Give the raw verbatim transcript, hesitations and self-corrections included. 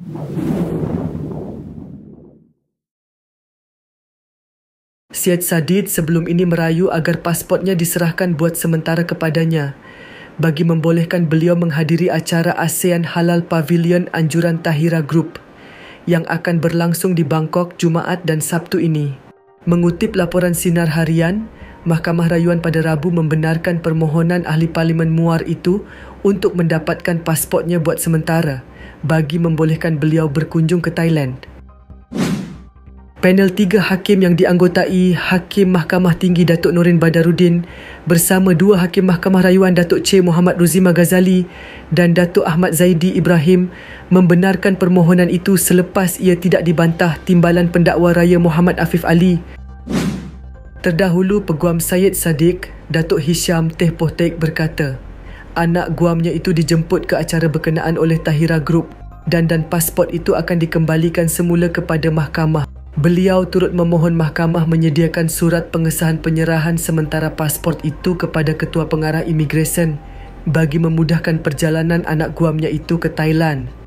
Syed Sadid sebelum ini merayu agar pasportnya diserahkan buat sementara kepadanya bagi membolehkan beliau menghadiri acara ASEAN Halal Pavilion Anjuran Tahira Group yang akan berlangsung di Bangkok Jumaat dan Sabtu ini. Mengutip laporan Sinar Harian, Mahkamah Rayuan pada Rabu membenarkan permohonan Ahli Parlimen Muar itu untuk mendapatkan pasportnya buat sementara bagi membolehkan beliau berkunjung ke Thailand. Panel tiga hakim yang dianggotai Hakim Mahkamah Tinggi Datuk Norin Badarudin bersama dua Hakim Mahkamah Rayuan Datuk C. Muhammad Ruzima Ghazali dan Datuk Ahmad Zaidi Ibrahim membenarkan permohonan itu selepas ia tidak dibantah Timbalan Pendakwa Raya Muhammad Afif Ali. Terdahulu, Peguam Syed Saddiq, Datuk Hisham Teh Potek berkata, anak guamnya itu dijemput ke acara berkenaan oleh Tahira Group dan dan pasport itu akan dikembalikan semula kepada mahkamah. Beliau turut memohon mahkamah menyediakan surat pengesahan penyerahan sementara pasport itu kepada Ketua Pengarah Imigresen bagi memudahkan perjalanan anak guamnya itu ke Thailand.